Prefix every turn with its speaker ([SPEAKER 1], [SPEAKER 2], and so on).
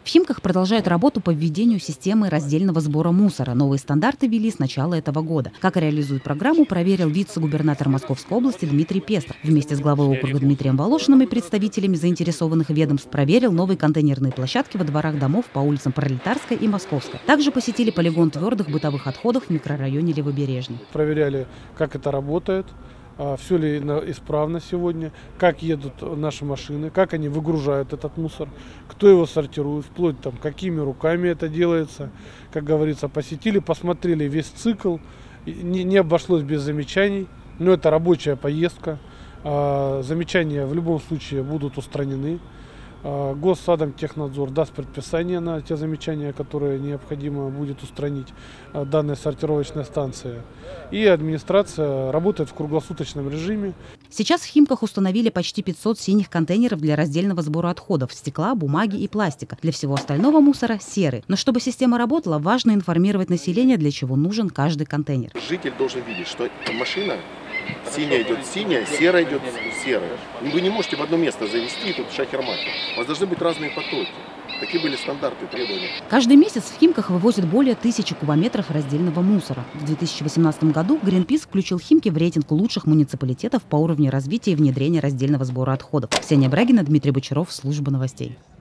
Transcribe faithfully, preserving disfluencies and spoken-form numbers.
[SPEAKER 1] В Химках продолжают работу по введению системы раздельного сбора мусора. Новые стандарты ввели с начала этого года. Как реализует программу, проверил вице-губернатор Московской области Дмитрий Пестов. Вместе с главой округа Дмитрием Волошиным и представителями заинтересованных ведомств проверил новые контейнерные площадки во дворах домов по улицам Пролетарской и Московской. Также посетили полигон твердых бытовых отходов в микрорайоне Левобережный.
[SPEAKER 2] Проверяли, как это работает. Все ли исправно сегодня, как едут наши машины, как они выгружают этот мусор, кто его сортирует, вплоть там, какими руками это делается. Как говорится, посетили, посмотрели весь цикл, не, не обошлось без замечаний, но это рабочая поездка, замечания в любом случае будут устранены. Госсадомтехнадзор даст предписание на те замечания, которые необходимо будет устранить данная сортировочная станция. И администрация работает в круглосуточном режиме.
[SPEAKER 1] Сейчас в Химках установили почти пятьсот синих контейнеров для раздельного сбора отходов – стекла, бумаги и пластика. Для всего остального мусора – серый. Но чтобы система работала, важно информировать население, для чего нужен каждый контейнер.
[SPEAKER 3] Житель должен видеть, что машина синяя идет синяя, серая идет серая. Вы не можете в одно место завести, тут шахер-махер. У вас должны быть разные потоки. Такие были стандарты, требования.
[SPEAKER 1] Каждый месяц в Химках вывозят более тысячи кубометров раздельного мусора. В две тысячи восемнадцатом году Greenpeace включил Химки в рейтинг лучших муниципалитетов по уровню развития и внедрения раздельного сбора отходов. Ксения Брагина, Дмитрий Бочаров, служба новостей.